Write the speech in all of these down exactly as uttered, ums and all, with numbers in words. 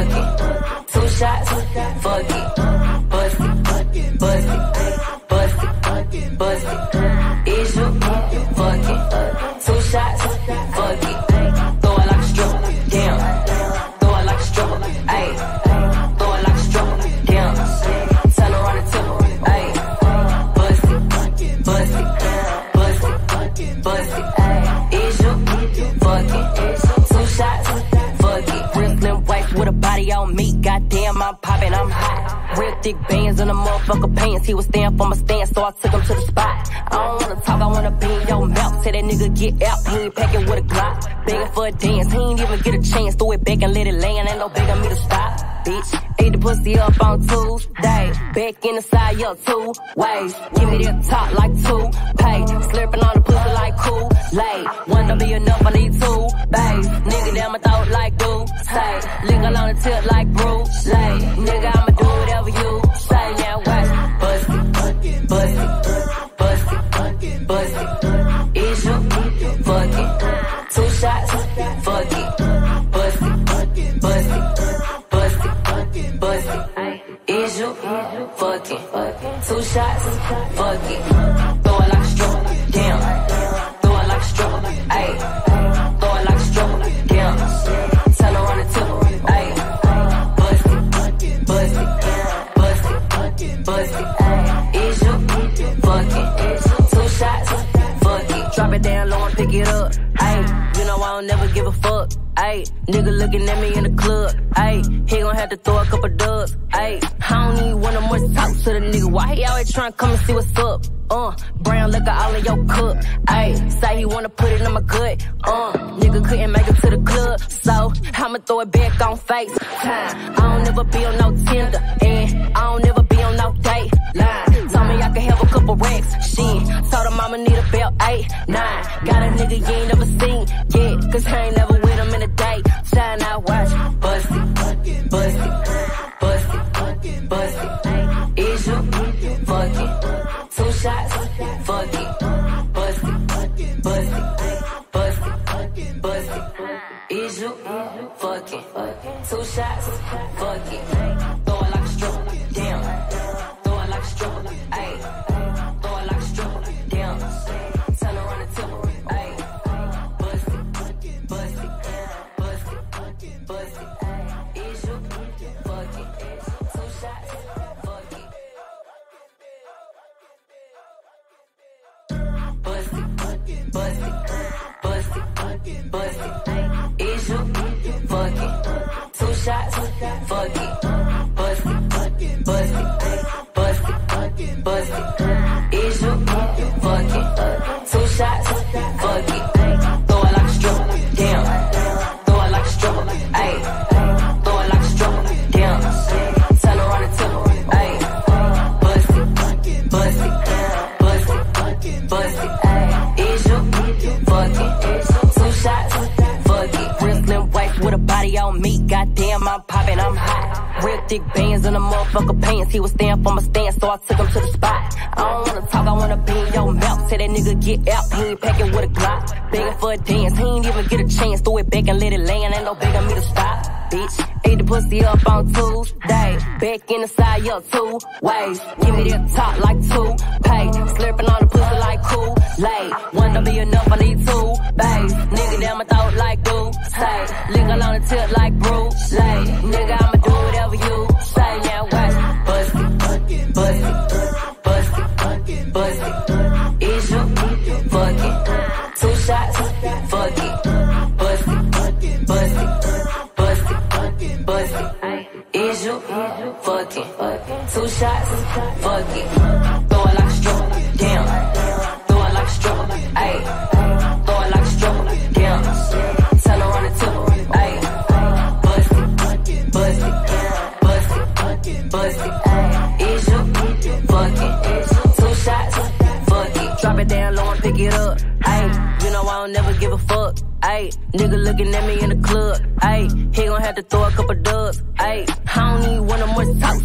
fuck it. Two shots, fuck it. Bust it, bust it, bust it, bust it. Is you, fuck it. Two shots, fuck it. Throw it like a stripper, damn. Throw it like a stripper, ayy. Throw it like a stripper, damn. Tell her on the tip, ayy. Bust it, bust it, bust it, bust it, ayy. Is you, fuck it. Two shots, fuck it. Real slim wife with a body on me. Goddamn, I'm poppin', I'm hot. Real thick bands in the motherfucker pants. He was staying for my stand, so I took him to the spot. I don't wanna talk, I wanna be in your mouth. Tell that nigga get out, he ain't packing with a Glock. Begging for a dance, he ain't even get a chance. Throw it back and let it land, ain't no begging me to stop. Bitch, ate the pussy up on Tuesday. Back in the side, yo, two ways. Give me that top like two pay. Slurping on the pussy like Kool-Aid. One don't be enough, I need two bays. Nigga down my throat like do say. Linger on the tip like Bruce Lee. Nigga, I'ma do whatever you say. Now watch, bust it, bust it, bust it, bust it. Is you, fuck it. Two shots, fuck it. Bust it, bust it, bust it, bust it. Is you, fuck it. Two shots, fuck it. Throw it like a stripper, damn. Throw it like a stripper, ayy. Throw it like a stripper, damn. Tell her on the tip, ayy. Bust it, bust it, bust it, bust it, ayy. Is you, fuck it. Two shots, fuck it. Drop it down low and pick it up, ayy. You know I don't never give a fuck. Ayy, nigga looking at me in the club. Ayy, he gon' have to throw a couple dubs. Ayy, I don't even wanna much talk to the nigga. Why he always tryna come and see what's up? Uh, brown liquor all in your cup. Ayy, say he wanna put it in my gut. Uh, nigga couldn't make it to the club, so I'ma throw it back on FaceTime. I don't never be on no Tinder, and I don't never be on no date line. Told me I could have a couple racks, shit. Told him I'ma need a belt, eight, nine. Got a nigga you ain't never seen yet, cause I ain't never with him in a date. Shine out, watch, bust it, bust it, bust it, bust it. Is you, fuck it. Two shots, fuck it. Bust it, bust it, bust it, bust it. Is you, fuck it. Two shots, fuck it. Throw it like a stripper, damn. Throw it like a stripper, ayy. Throw it like a stripper, damn. Tell her on the tip, ayy. Bust it, bust it, bust it, bust it. Is you, fuck it. Two shots, fuck it. Bust it, bust it, bust it, bust it. Is you, fuck it. Two shots, fuck it. Bust it, bust it, bust it, bust it. Is you, fuck it. Two shots, fuck it. Throw it like a stripper, damn. Throw it like a stripper, ayy. Throw it like a stripper, damn. Tell her on the tip, ayy. Bust it, bust it, bust it, bust it. Is you, fuck it. Two shots, fuck it. Real slim wife with a body on me. Goddamn, I'm poppin', I'm hot. Real thick bands in the motherfucker pants. He was staying for my stand, so I took him to the spot. I don't wanna talk, I wanna be in your mouth. Tell that nigga get out, he ain't packing with a Glock. Begging for a dance, he ain't even get a chance. Throw it back and let it land, ain't no begging me to stop. Bitch, ate the pussy up on Tuesday. Back in the side, yo, two ways. Give me that top like two pay. Slurping on the pussy like Kool-Aid. One don't be enough, I need two bays. Nigga down my throat like do say. Linger on the tip like Bruce Lee. Nigga, I'ma do whatever you say. Now watch, bust it, bust it, bust it, bust it. Is you, fuck it. Two shots, fuck it. Bust it, bust it, bust it, bust it. Is you, fuck it. Two shots, fuck it. Throw it like a stripper, damn. Throw it like a stripper, ayy. Throw it like a stripper, damn. Tell her on the tip, ayy. Bust it, bust it, bust it, bust it. Is you, fuck it. Two shots, fuck it. Drop it down low and pick it up, ayy. You know I don't never give a fuck. Ayy, nigga looking at me in the club. Ayy, he gon' have to throw a couple dubs. Ayy, I don't even wanna much talk to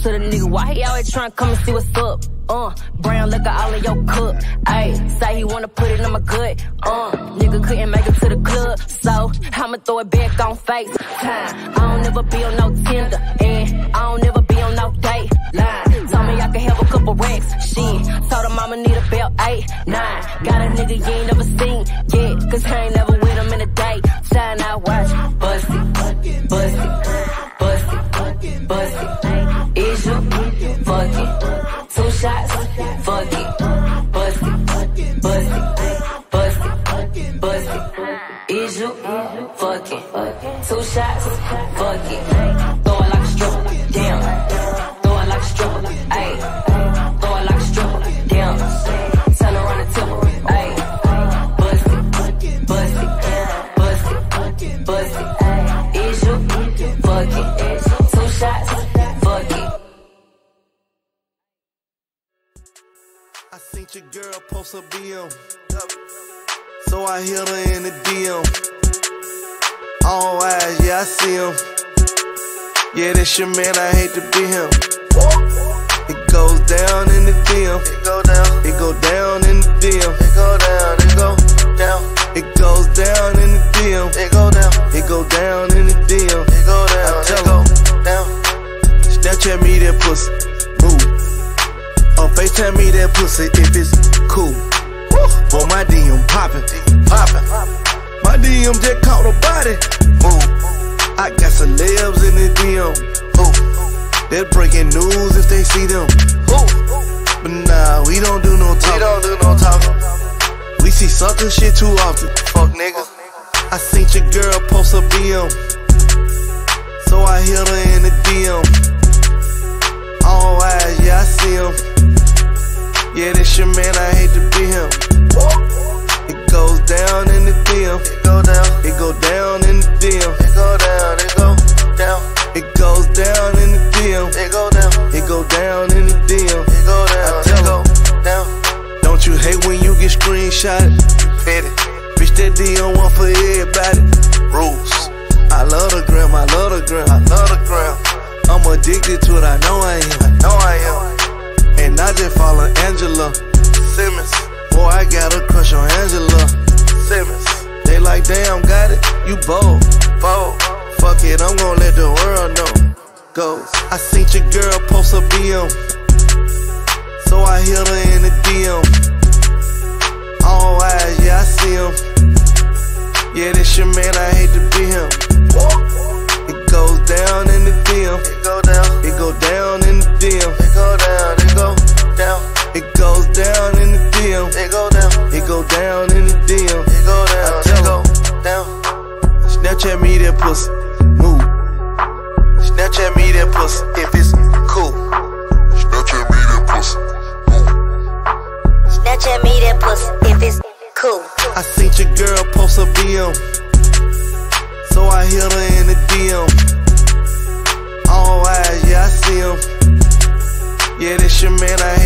to the nigga, why he always tryna come and see what's up? Uh, brown liquor all in your cup. Ayy, say he wanna put it in my gut. Uh, nigga couldn't make it to the club, so I'ma throw it back on FaceTime. I don't never be on no Tinder, and I don't never be on no date line. Told me I could have a couple racks, shit. Told him I'ma need about eight, nine. Got a nigga you ain't never seen yet, cause I ain't never with him in a date. Time I watch, bust it, bust it, bust it, bust it. Is you, fuck it. Two shots, fuck it. Bust it, bust it, bust it, bust it. Is you, fuck it. Two shots, fuck it. Throw it like a stripper, damn. Throw it like a stripper, ayy. Throw it like a stripper, damn. Turn around and tip her, ayy. Bust it, bust it, bust it, bust it. Is you, fuck it. Two shots, fuck it. I seen your girl post a B M, so I hit her in the D M. All eyes, yeah, I see him. Yeah, that's your man, I hate to be him. It goes down in the D M. It go down. It go down in the D M. It go down. It go down. It goes down in the D M. It go down. It go down in the D M. It go down. I tell him down. Snapchat me that pussy. Move. Or FaceTime me that pussy if it's cool. Boy, my D M poppin', poppin'. My D M just caught a body. Move. I got celebs in the D M. Ooh. They're breaking news if they see them. Ooh. But nah, we don't do no talking. We don't do no talking. We see sucker shit too often. Fuck nigga. I seen your girl post a B M, so I hit her in the D M. All eyes, yeah, I see him. Yeah, this your man, I hate to be him. It goes down in the D M. It go down. It go down in the D M. It go down. It go down. It goes down in the D M. It go down. It go down in the D M. It go down. I tell it go down. Don't you hate when you get screenshotted? Petty. Bitch, that D M one for everybody. Rules. I love the gram. I love the gram. I love the gram. I'm addicted to it. I know I am. I know I am. And I just follow Angela Simmons. Boy, I got a crush on Angela Simmons. They like, damn, got it, you bold, bold. Fuck it, I'm gon' let the world know. Goes. I seen your girl post a B M, so I hit her in the D M. All eyes, yeah, I see him. Yeah, this your man, I hate to be him. It goes down in the D M. It go down. It go down in the D M. It go down. It go down. It goes down in the D M. It go down. It go down in the D M. It go down. I tell it go down. Snapchat me that pussy. Move. Snapchat me that pussy if it's cool. Snapchat me that pussy. Move. Snapchat me that pussy if it's cool. I seen your girl post a B M, so I hit her in the D M. All eyes, yeah, I see him. Yeah, this your man, I hate